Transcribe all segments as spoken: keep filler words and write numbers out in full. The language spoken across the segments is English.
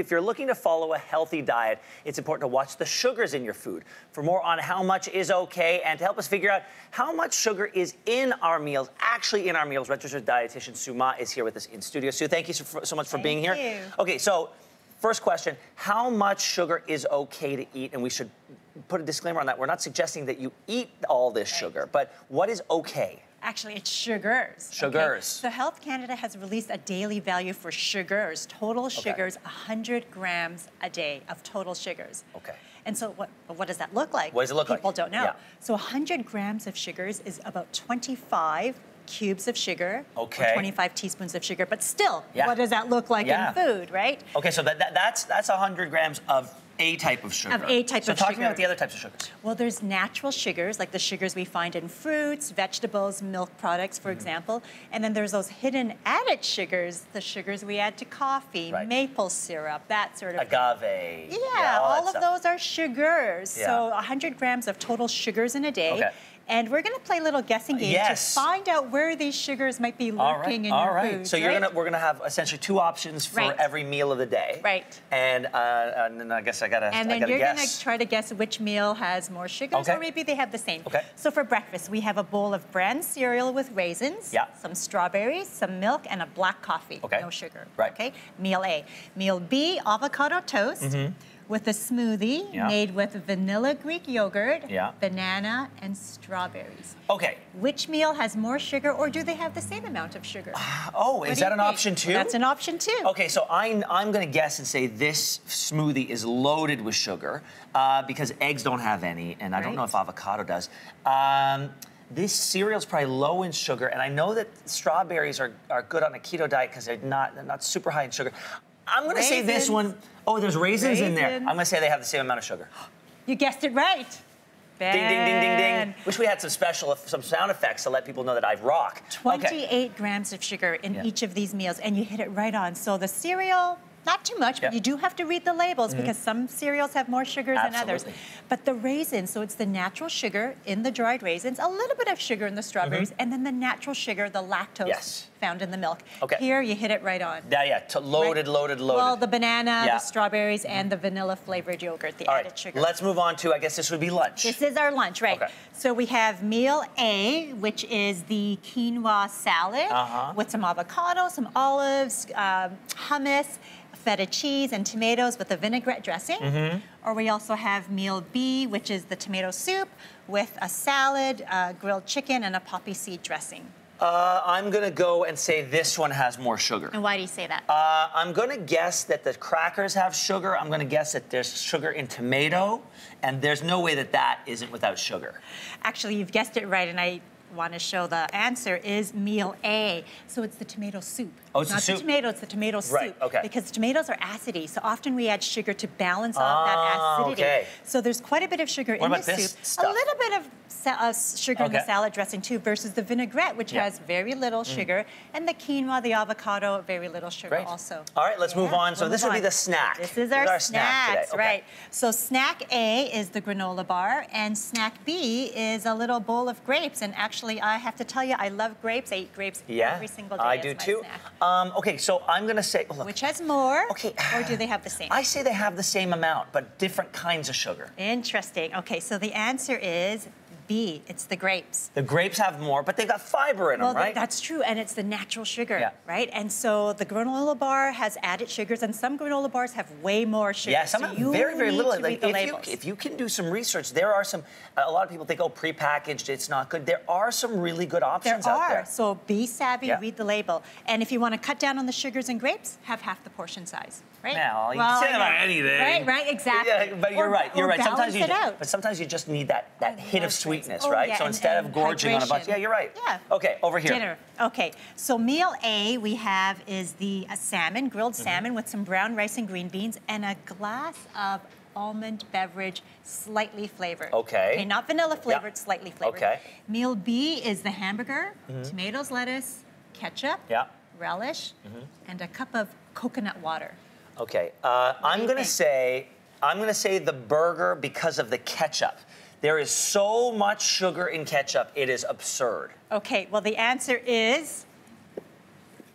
if you're looking to follow a healthy diet, it's important to watch the sugars in your food. For more on how much is okay and to help us figure out how much sugar is in our meals, actually in our meals, registered dietitian Sue Mah is here with us in studio. Sue, thank you so, so much for thank being here. You. Okay, so first question, how much sugar is okay to eat? And we should put a disclaimer on that. We're not suggesting that you eat all this right. sugar, but what is okay? Actually, it's sugars. Sugars. Okay? So Health Canada has released a daily value for sugars, total sugars, okay. one hundred grams a day of total sugars. Okay. And so what, what does that look like? What does it look People like? People don't know. Yeah. So one hundred grams of sugars is about twenty-five cubes of sugar, okay. or twenty-five teaspoons of sugar. But still, yeah. what does that look like yeah. in food, right? Okay, so that, that, that's that's one hundred grams of a type of sugar. Of a type so of talk sugar. to me about the other types of sugars. Well, there's natural sugars, like the sugars we find in fruits, vegetables, milk products, for mm-hmm. example. And then there's those hidden added sugars, the sugars we add to coffee, right. maple syrup, that sort of Agave. thing. Yeah, yeah all, all of stuff. those are sugars. Yeah. So one hundred grams of total sugars in a day. Okay. And we're going to play a little guessing game yes. to find out where these sugars might be lurking all right. in all your right. food. So you're right? gonna we're gonna have essentially two options for right. every meal of the day. Right. And, uh, and then I guess I gotta. And then I gotta you're guess. gonna try to guess which meal has more sugars, okay. or maybe they have the same. Okay. So for breakfast, we have a bowl of bran cereal with raisins, yeah. some strawberries, some milk, and a black coffee. Okay. No sugar. Right. Okay. Meal A. Meal B, avocado toast. Mm-hmm. With a smoothie yeah. made with vanilla Greek yogurt, yeah. banana, and strawberries. Okay. Which meal has more sugar, or do they have the same amount of sugar? Uh, oh, what is that an think? option too? That's an option too. Okay, so I'm, I'm going to guess and say this smoothie is loaded with sugar uh, because eggs don't have any, and I right. don't know if avocado does. Um, This cereal's probably low in sugar, and I know that strawberries are, are good on a keto diet because they're not, they're not super high in sugar. I'm going to say this one. Oh, there's raisins, raisins in there. I'm going to say they have the same amount of sugar. You guessed it right. Ben. Ding, ding, ding, ding, ding. Wish we had some special, some sound effects to let people know that I rock. twenty-eight okay. grams of sugar in yeah. each of these meals, and you hit it right on. So the cereal, not too much, but yeah. you do have to read the labels mm-hmm. because some cereals have more sugars Absolutely. than others. But the raisins, so it's the natural sugar in the dried raisins, a little bit of sugar in the strawberries, mm-hmm. and then the natural sugar, the lactose yes. found in the milk. Okay. Here, you hit it right on. Yeah, yeah, to loaded, right? loaded, loaded. Well, the banana, yeah. the strawberries, and the vanilla-flavored yogurt, the All added right. sugar. Let's move on to, I guess this would be lunch. This is our lunch, right. Okay. So we have meal A, which is the quinoa salad uh-huh. with some avocado, some olives, um, hummus, feta cheese, and tomatoes with a vinaigrette dressing. Mm-hmm. Or we also have meal B, which is the tomato soup with a salad, uh, grilled chicken, and a poppy seed dressing. Uh, I'm going to go and say this one has more sugar. And why do you say that? Uh, I'm going to guess that the crackers have sugar. I'm going to guess that there's sugar in tomato, and there's no way that that isn't without sugar. Actually, you've guessed it right, and I want to show the answer is meal A. So it's the tomato soup. Oh, it's Not the soup? the tomato, it's the tomato right, soup. okay. Because tomatoes are acidy, so often we add sugar to balance off ah, that acidity. Okay. So there's quite a bit of sugar what in about the this soup. Stuff? A little bit of uh, sugar okay. in the salad dressing too, versus the vinaigrette, which yeah. has very little mm. sugar, and the quinoa, the avocado, very little sugar Great. also. All right, let's yeah. move on. So we'll this move would on. be the snack. This is our, this is our snacks, snack today. Okay. right. So snack A is the granola bar, and snack B is a little bowl of grapes. And actually, I have to tell you, I love grapes. I eat grapes yeah, every single day. I as do my too. Snack. Um, okay, so I'm going to say, oh, look. Which has more, okay. or do they have the same? I say they have the same amount, but different kinds of sugar. Interesting. Okay, so the answer is B. It's the grapes. The grapes have more, but they've got fiber in well, them, right? That's true, and it's the natural sugar, yeah. right? And so the granola bar has added sugars, and some granola bars have way more sugar. Yeah, some so have you very, very need little. To Like, read the if, labels. you, if you can do some research, there are some, a lot of people think, oh, prepackaged, it's not good. There are some really good options there out are. there. So be savvy, yeah. read the label. And if you want to cut down on the sugars and grapes, have half the portion size, right? Now, you well, can say about anything. Right, right, exactly. Yeah, but you're or, right, you're or right. Sometimes you it just, out. But sometimes you just need that, that I hit of love sweetness, oh, right? yeah, so and, instead and of gorging on a bunch, hydration. yeah, you're right. Yeah. Okay, over here. Dinner. Okay, so meal A we have is the uh, salmon, grilled mm-hmm. salmon with some brown rice and green beans, and a glass of almond beverage, slightly flavored. Okay. Okay, not vanilla flavored, yeah. slightly flavored. Okay. Meal B is the hamburger, mm-hmm. tomatoes, lettuce, ketchup, yeah. relish, mm-hmm. and a cup of coconut water. Okay, uh, I'm gonna say, I'm gonna say the burger because of the ketchup. There is so much sugar in ketchup, it is absurd. Okay, well the answer is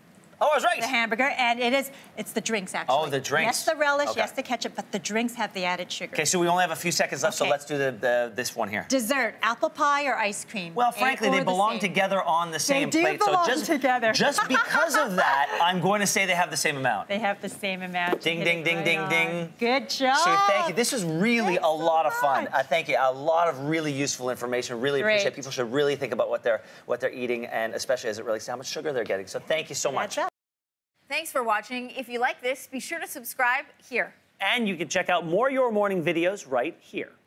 Oh, I was right. The hamburger, and it is, it's the drinks, actually. Oh, the drinks. Yes, the relish, Okay. yes, the ketchup, but the drinks have the added sugar. Okay, so we only have a few seconds left, Okay. so let's do the, the this one here. Dessert, apple pie or ice cream? Well, A frankly, or they the belong same? together on the same do plate. belong so just, together. just because of that, I'm going to say they have the same amount. They have the same amount. Ding, Hit ding, it ding, right ding, on. ding. Good job. Sue, thank you. This was really Thanks a lot so of fun. much. Uh, thank you. A lot of really useful information. Really Great. appreciate it. People should really think about what they're what they're eating, and especially as it relates to how much sugar they're getting. So thank you so much. That's up. Thanks for watching. If you like this, be sure to subscribe here. And you can check out more Your Morning videos right here.